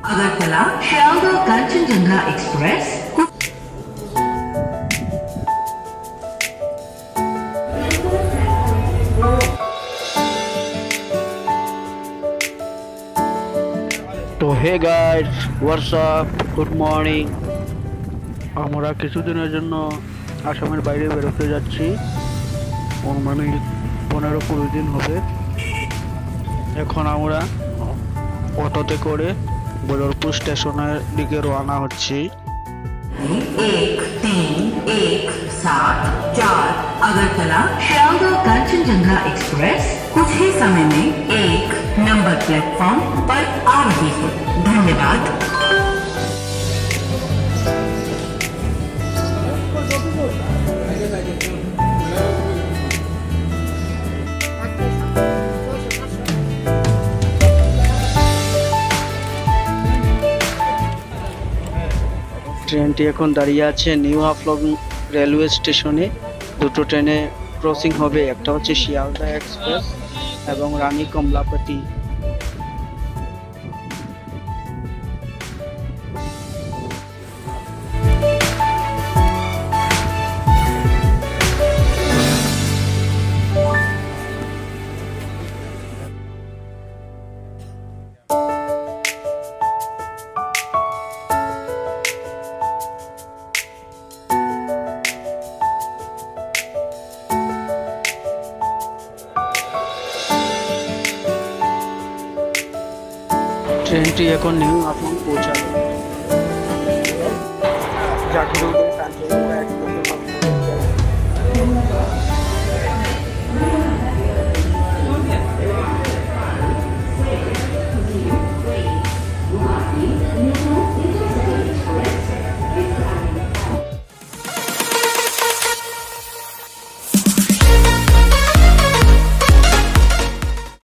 Agartala Sealdah Kanchenjunga express तो hey guys what's up good morning আমরা কিছুদিনের জন্য আসামের বাইরে বেরোতে যাচ্ছি মানে 15-20 দিন হবে। এখন আমরা অটোতে করে বদরপুর স্টেশনের দিকে রওনা হচ্ছি। 1317 अगरतला शियालदह कंचनजंगा एक्सप्रेस कुछ ही समय में 1 नंबर प्लेटफॉर्म पर आ रही है। धन्यवाद। ট্রেনটি এখন দাঁড়িয়ে আছে নিউ হাফলং রেলওয়ে স্টেশনে। দুটো ট্রেনে ক্রসিং হবে, একটা হচ্ছে শিয়ালদা এক্সপ্রেস এবং রানী কমলাপতি। ট্রেনটি এখন নিউ হাফলং পৌঁছাবে।